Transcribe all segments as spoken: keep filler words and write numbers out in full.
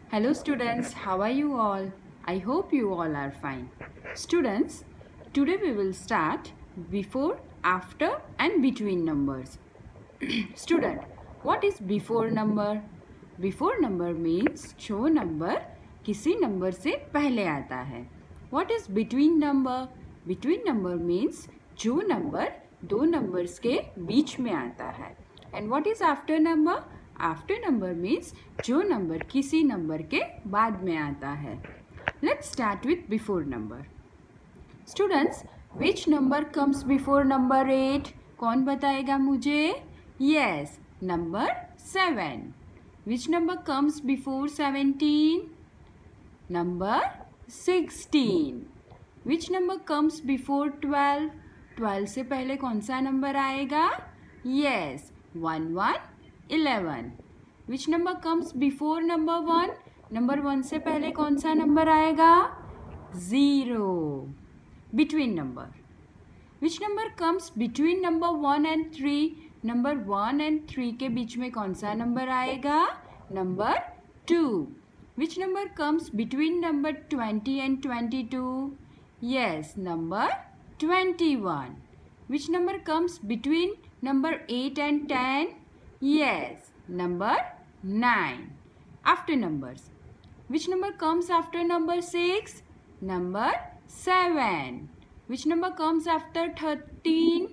Hello students, how are you all? I hope you all are fine. Students, today we will start before, after and between numbers. Student, what is before number? Before number means जो number किसी number से पहले आता है. What is between number? Between number means जो number दो numbers के बीच में आता है. And what is after number? After number means जो नंबर किसी नंबर के बाद में आता है. Let's start with before number. Students, which number comes before number eight? कौन बताएगा मुझे? Yes, number seven. Which number comes before seventeen? Number sixteen. Which number comes before twelve? Twelve से पहले कौन सा नंबर आएगा? Yes, one one eleven. Which number comes before number one? Number one से पहले कौन सा नंबर आएगा? Zero. Between number. Which number comes between number one and three? Number one and three के बीच में कौन सा नंबर आएगा? Number two. Which number comes between number twenty and twenty two? Yes, number twenty one. Which number comes between number eight and ten? Yes, number nine. After numbers. Which number comes after number six? Number seven. Which number comes after thirteen?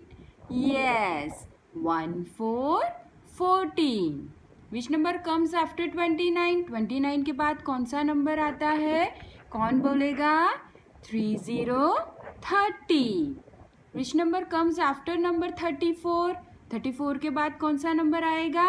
Yes, one, four, fourteen. Which number comes after twenty-nine? twenty-nine के बाद कौन सा number आता है? कौन बोलेगा? three, zero, thirty. Which number comes after number thirty-four? Thirty four के बाद कौन सा नंबर आएगा?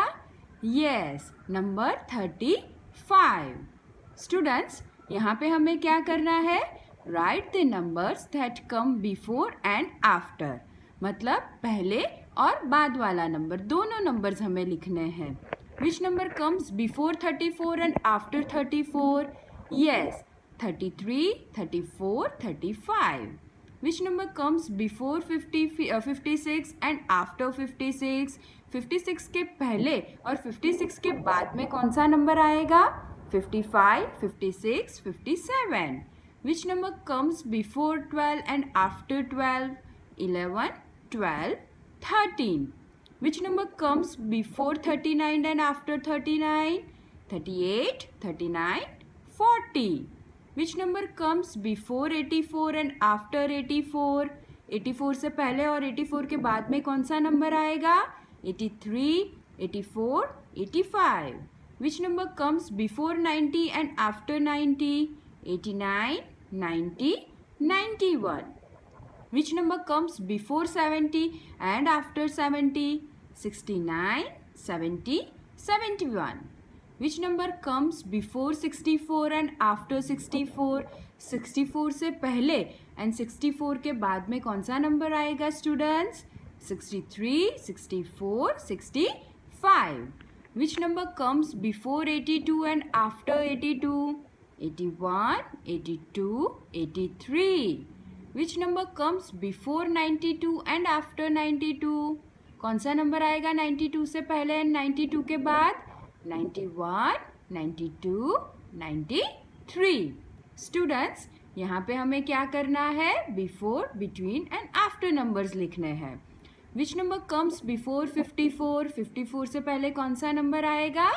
Yes, number thirty five. Students, यहाँ पे हमें क्या करना है? Right the numbers that come before and after. मतलब पहले और बाद वाला नंबर, दोनों नंबर्स हमें लिखने हैं. Which number comes before thirty four and after thirty four? Yes, thirty three, thirty four, thirty five. Which number comes before fifty, uh, fifty-six and after fifty-six? fifty-six के पहले और fifty-six के बाद में कौन सा नंबर आएगा? fifty-five, fifty-six, fifty-seven. Which number comes before twelve and after twelve? eleven, twelve, thirteen. Which number comes before thirty-nine and after thirty-nine? thirty-eight, thirty-nine, forty. Which number comes before eighty-four and after eighty-four? eighty-four से पहले और eighty-four के बाद में कौन सा number आएगा? eighty-three, eighty-four, eighty-five. Which number comes before ninety and after ninety? eighty-nine, ninety, ninety-one. Which number comes before seventy and after seventy? sixty-nine, seventy, seventy-one. Which number comes before sixty-four and after sixty-four? sixty-four से पहले and sixty-four के बाद में कौन सा number आएगा students? sixty-three, sixty-four, sixty-five. Which number comes before eighty-two and after eighty-two? eighty-one, eighty-two, eighty-three. Which number comes before ninety-two and after ninety-two? कौन सा नंबर आएगा ninety-two से पहले and ninety-two के बाद? ninety-one, ninety-two, ninety-three. स्टूडेंट्स, यहाँ पे हमें क्या करना है? Before, between and after numbers लिखने हैं. Which number comes before fifty-four? fifty-four से पहले कौन सा नंबर आएगा?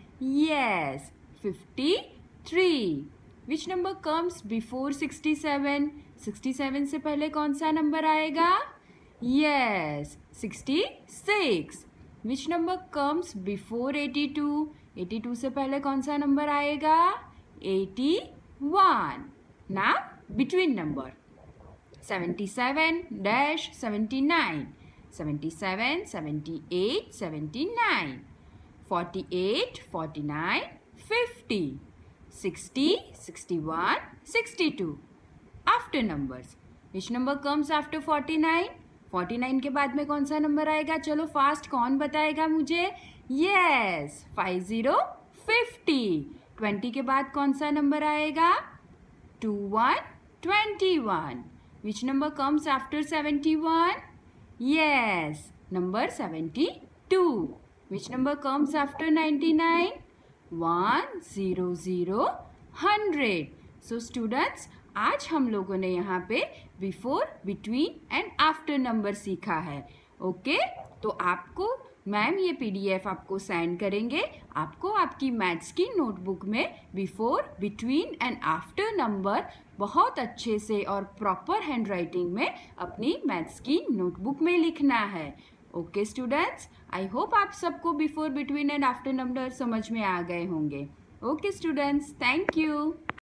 Yes, fifty-three. Which number comes before sixty-seven? sixty-seven से पहले कौन सा नंबर आएगा? Yes, sixty-six. Which number comes before eighty-two? eighty-two से पहले कौन सा नंबर आएगा? eighty-one. Now between number. seventy-seven dash seventy-nine. seventy-seven, seventy-eight, seventy-nine. forty-eight, forty-nine, fifty. sixty, sixty-one, sixty-two. After numbers. Which number comes after forty-nine? forty-nine के बाद में कौन सा नंबर आएगा? चलो फास्ट, कौन बताएगा मुझे? Yes, fifty, fifty. twenty के बाद कौन सा नंबर आएगा? twenty-one, twenty-one. Which number comes after seventy-one? Yes, number seventy-two. Which number comes after ninety-nine? One zero zero hundred. So students, आज हम लोगों ने यहाँ पे before, between and after number सीखा है। Okay okay? तो आपको मैम ये पीडीएफ आपको सेंड करेंगे। आपको आपकी मैथ्स की नोटबुक में before, between and after number बहुत अच्छे से और प्रॉपर हैंड राइटिंग में अपनी मैथ्स की नोटबुक में लिखना है। ओके स्टूडेंट्स, आई होप आप सबको before, between and after number समझ में आ गए होंगे। Okay students, thank you.